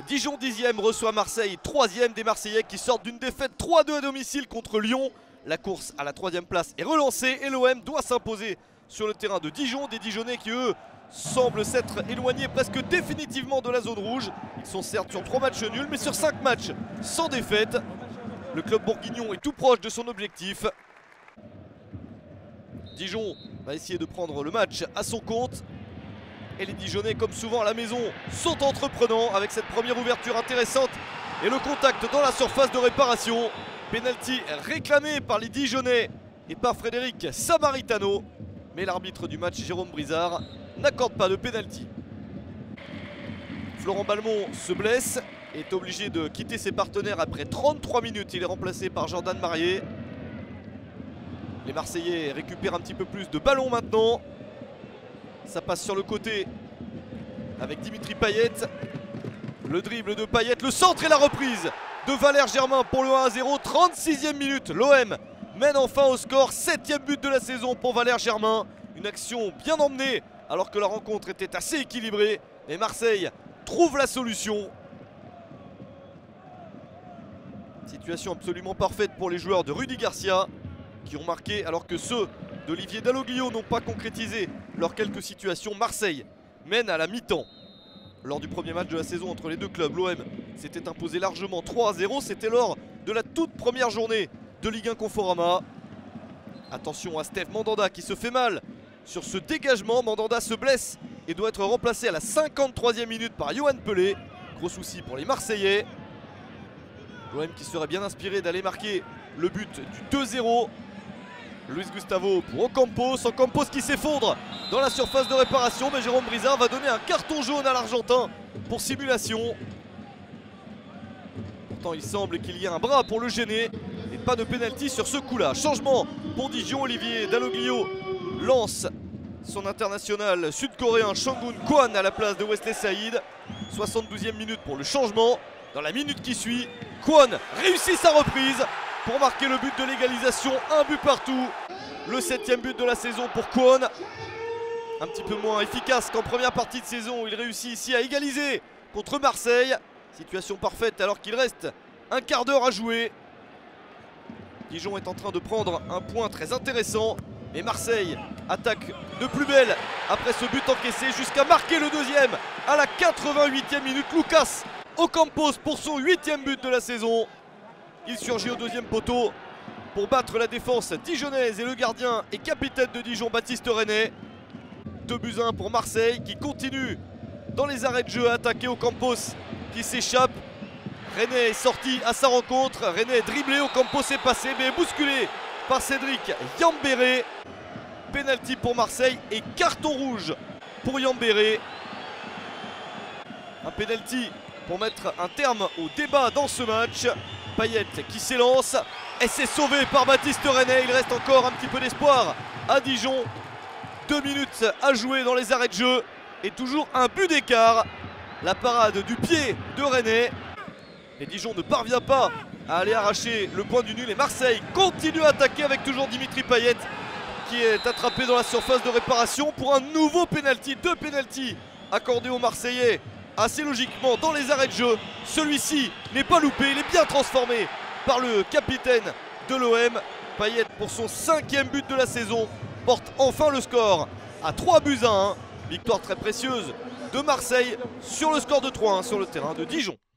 Dijon 10e reçoit Marseille, 3e des Marseillais qui sortent d'une défaite 3-2 à domicile contre Lyon. La course à la 3e place est relancée et l'OM doit s'imposer sur le terrain de Dijon. Des Dijonnais qui eux semblent s'être éloignés presque définitivement de la zone rouge. Ils sont certes sur 3 matchs nuls mais sur 5 matchs sans défaite. Le club bourguignon est tout proche de son objectif. Dijon va essayer de prendre le match à son compte. Et les Dijonnais, comme souvent à la maison, sont entreprenants avec cette première ouverture intéressante. Et le contact dans la surface de réparation. Penalty réclamé par les Dijonnais et par Frédéric Samaritano. Mais l'arbitre du match, Jérôme Brizard, n'accorde pas de penalty. Florent Balmont se blesse et est obligé de quitter ses partenaires après 33 minutes. Il est remplacé par Jordan Marier. Les Marseillais récupèrent un petit peu plus de ballon maintenant. Ça passe sur le côté avec Dimitri Payet. Le dribble de Payet, le centre et la reprise de Valère Germain pour le 1-0. 36e minute, l'OM mène enfin au score. 7e but de la saison pour Valère Germain. Une action bien emmenée alors que la rencontre était assez équilibrée. Et Marseille trouve la solution. Situation absolument parfaite pour les joueurs de Rudy Garcia qui ont marqué alors que ceux d'Olivier Dalloglio n'ont pas concrétisé leurs quelques situations. Marseille mène à la mi-temps. Lors du premier match de la saison entre les deux clubs, l'OM s'était imposé largement 3-0. C'était lors de la toute première journée de Ligue 1 Conforama. Attention à Steph Mandanda qui se fait mal sur ce dégagement. Mandanda se blesse et doit être remplacé à la 53e minute par Yohan Pelé. Gros souci pour les Marseillais. L'OM qui serait bien inspiré d'aller marquer le but du 2-0. Luis Gustavo pour Ocampos. Ocampos qui s'effondre dans la surface de réparation. Mais Jérôme Brizard va donner un carton jaune à l'Argentin pour simulation. Pourtant il semble qu'il y ait un bras pour le gêner. Et pas de pénalty sur ce coup-là. Changement pour Dijon. Olivier Dalloglio lance son international sud-coréen Shangun Kwon à la place de Wesley Saïd. 72e minute pour le changement. Dans la minute qui suit, Kwon réussit sa reprise pour marquer le but de l'égalisation, un but partout. Le 7e but de la saison pour Kwon. Un petit peu moins efficace qu'en première partie de saison. Il réussit ici à égaliser contre Marseille. Situation parfaite alors qu'il reste un quart d'heure à jouer. Dijon est en train de prendre un point très intéressant. Mais Marseille attaque de plus belle après ce but encaissé jusqu'à marquer le deuxième à la 88e minute. Lucas Ocampos pour son 8e but de la saison. Il surgit au deuxième poteau pour battre la défense dijonnaise et le gardien et capitaine de Dijon, Baptiste René. 2-1 pour Marseille qui continue dans les arrêts de jeu à attaquer. Ocampos qui s'échappe. René est sorti à sa rencontre. René est dribblé, Ocampos est passé mais est bousculé par Cédric Yambéré. Penalty pour Marseille et carton rouge pour Yambéré. Un penalty pour mettre un terme au débat dans ce match. Payet qui s'élance et c'est sauvé par Baptiste René. Il reste encore un petit peu d'espoir à Dijon. 2 minutes à jouer dans les arrêts de jeu et toujours un but d'écart. La parade du pied de René. Et Dijon ne parvient pas à aller arracher le point du nul. Et Marseille continue à attaquer avec toujours Dimitri Payet qui est attrapé dans la surface de réparation pour un nouveau penalty. 2 penaltys accordés aux Marseillais assez logiquement dans les arrêts de jeu. Celui-ci n'est pas loupé, il est bien transformé par le capitaine de l'OM. Payet pour son 5e but de la saison porte enfin le score à 3-1. Victoire très précieuse de Marseille sur le score de 3-1 sur le terrain de Dijon.